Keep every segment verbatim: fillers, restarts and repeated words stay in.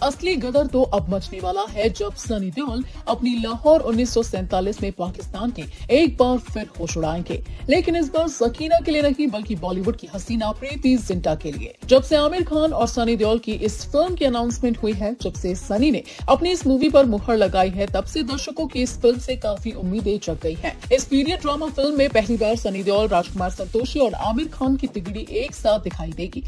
असली गदर तो अब मचने वाला है जब सनी देओल अपनी लाहौर उन्नीस सौ सैंतालीस में पाकिस्तान के एक बार फिर होश उड़ाएंगे, लेकिन इस बार सकीना के लिए नहीं बल्कि बॉलीवुड की हसीना प्रीति जिंटा के लिए। जब से आमिर खान और सनी देओल की इस फिल्म की अनाउंसमेंट हुई है, जब से सनी ने अपनी इस मूवी पर मुहर लगाई है, तब से दर्शकों की इस फिल्म से काफी उम्मीदें जग गई हैं। इस पीरियड ड्रामा फिल्म में पहली बार सनी देओल, राजकुमार संतोषी और आमिर खान की तिगड़ी एक साथ दिखाई देगी।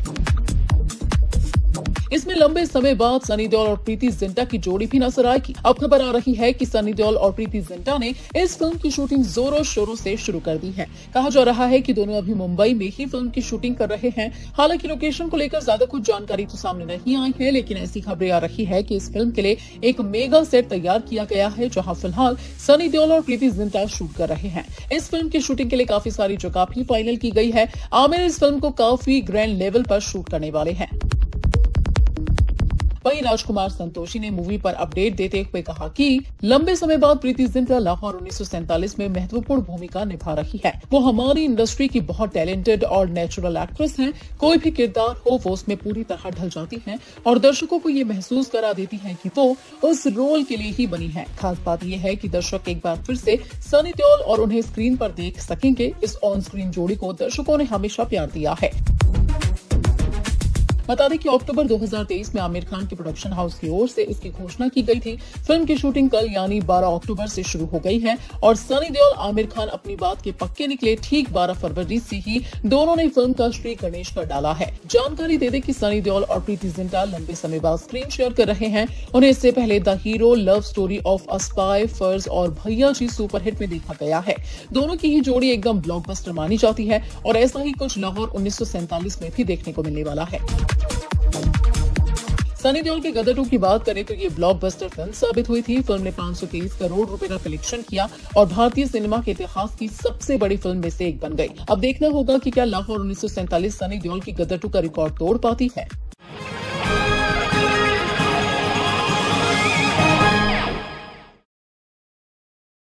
इसमें लंबे समय बाद सनी देओल और प्रीति जिंटा की जोड़ी भी नजर आएगी। अब खबर आ रही है कि सनी देओल और प्रीति जिंटा ने इस फिल्म की शूटिंग जोरों शोरों से शुरू कर दी है। कहा जा रहा है कि दोनों अभी मुंबई में ही फिल्म की शूटिंग कर रहे हैं। हालांकि लोकेशन को लेकर ज्यादा कुछ जानकारी तो सामने नहीं आई है, लेकिन ऐसी खबरें आ रही है कि इस फिल्म के लिए एक मेगा सेट तैयार किया गया है, जहाँ फिलहाल सनी देओल और प्रीति जिंटा शूट कर रहे हैं। इस फिल्म की शूटिंग के लिए काफी सारी जगह भी फाइनल की गई है। आमिर इस फिल्म को काफी ग्रैंड लेवल पर शूट करने वाले हैं। वहीं राजकुमार संतोषी ने मूवी पर अपडेट देते हुए कहा कि लंबे समय बाद प्रीति जिंटा लाहौर उन्नीस सौ सैंतालीस में महत्वपूर्ण भूमिका निभा रही है। वो हमारी इंडस्ट्री की बहुत टैलेंटेड और नेचुरल एक्ट्रेस हैं। कोई भी किरदार हो वो उसमें पूरी तरह ढल जाती हैं और दर्शकों को ये महसूस करा देती हैं कि वो उस रोल के लिए ही बनी है। खास बात यह है कि दर्शक एक बार फिर से सनी देओल और उन्हें स्क्रीन पर देख सकेंगे। इस ऑन स्क्रीन जोड़ी को दर्शकों ने हमेशा प्यार दिया है। बता दें कि अक्टूबर दो हज़ार तेईस में आमिर खान के प्रोडक्शन हाउस की ओर से इसकी घोषणा की गई थी। फिल्म की शूटिंग कल यानी बारह अक्टूबर से शुरू हो गई है और सनी देओल आमिर खान अपनी बात के पक्के निकले। ठीक बारह फरवरी से ही दोनों ने फिल्म का श्री गणेश कर डाला है। जानकारी दे दें कि सनी देओल और प्रीति जिंटा लंबे समय बाद स्क्रीन शेयर कर रहे हैं। उन्हें इससे पहले the hero, love story of a spy, Farz और भैया जी सुपरहिट में देखा गया है। दोनों की ही जोड़ी एकदम ब्लॉकबस्टर मानी जाती है और ऐसा ही कुछ लाहौर उन्नीस सौ सैंतालीस में भी देखने को मिलने वाला है। सनी देओल के गदर टू की बात करें तो ये ब्लॉकबस्टर फिल्म साबित हुई थी। फिल्म ने पाँच सौ तेईस करोड़ रुपए का कलेक्शन किया और भारतीय सिनेमा के इतिहास की सबसे बड़ी फिल्म में से एक बन गई। अब देखना होगा कि क्या लाहौर उन्नीस सौ सैंतालीस सनी देओल की गदर टू का रिकॉर्ड तोड़ पाती है।